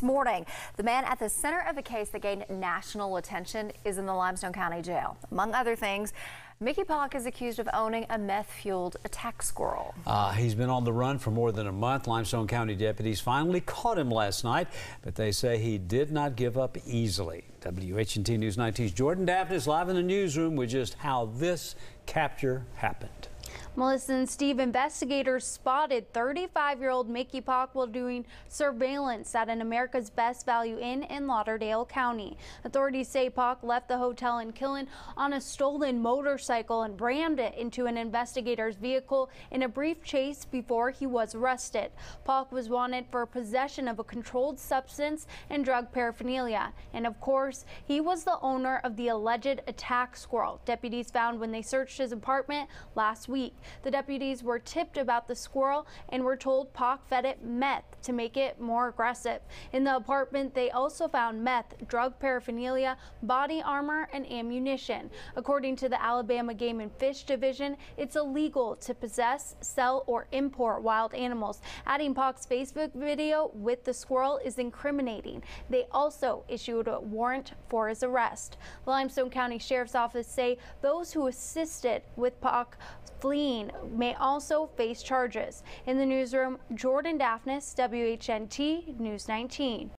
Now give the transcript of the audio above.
morning. The man at the center of a case that gained national attention is in the Limestone County Jail. Among other things, Mickey Pock is accused of owning a meth-fueled attack squirrel. He's been on the run for more than a month. Limestone County deputies finally caught him last night, but they say he did not give up easily. WHNT News 19's Jordan Daphne is live in the newsroom with just how this capture happened. Melissa and Steve, investigators spotted 35-year-old Mickey Pock while doing surveillance at an America's Best Value Inn in Lauderdale County. Authorities say Pock left the hotel in Killen on a stolen motorcycle and rammed it into an investigator's vehicle in a brief chase before he was arrested. Pock was wanted for possession of a controlled substance and drug paraphernalia. And of course, he was the owner of the alleged attack squirrel deputies found when they searched his apartment last week. The deputies were tipped about the squirrel and were told Pock fed it meth to make it more aggressive. In the apartment, they also found meth, drug paraphernalia, body armor, and ammunition. According to the Alabama Game and Fish Division, it's illegal to possess, sell, or import wild animals. Adding Pock's Facebook video with the squirrel is incriminating. They also issued a warrant for his arrest. The Limestone County Sheriff's Office say those who assisted with Pock fleeing may also face charges. In the newsroom, Jordan Daphne, WHNT News 19.